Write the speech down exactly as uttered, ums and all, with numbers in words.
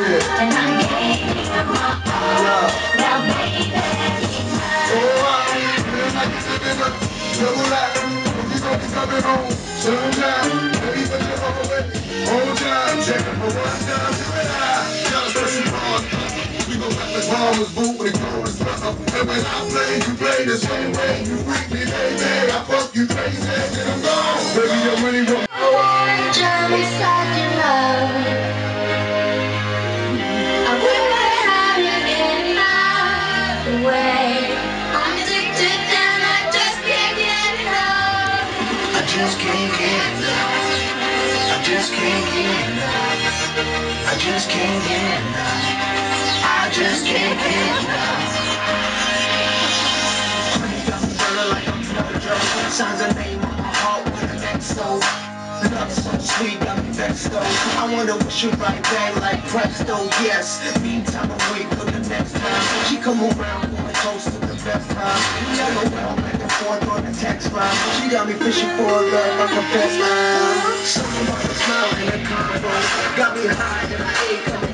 Yeah. And I gave you my all. Now baby, oh, I feel like it's living up, double life. You gon' be coming home sometime. Baby, but you're always on time. Checking for one time, do it high. Just pressing hard. We gon' let the bombers boom when the chorus drop. And when I play, you play the same way. You freak me, baby. I fuck you crazy, and I'm gone. Baby, you're really wrong. I wanna jump inside your love. I wanna have you in my way. I'm addicted and I just can't get enough. I just can't get enough. I just can't get enough. I just can't get enough. I just can't get enough. Honey got me burning like I'm smoking drugs. Signs a name on my heart with an X O. Love so sweet, got me vexed though. I wanna wish you right back like presto, yes. Meantime, I'm waiting for the next time. She come around, going close to the best time. We all go out back and forth on the text line. She got me fishing for a love, I confess now. Something about a smile in a combo got me high and I ain't coming.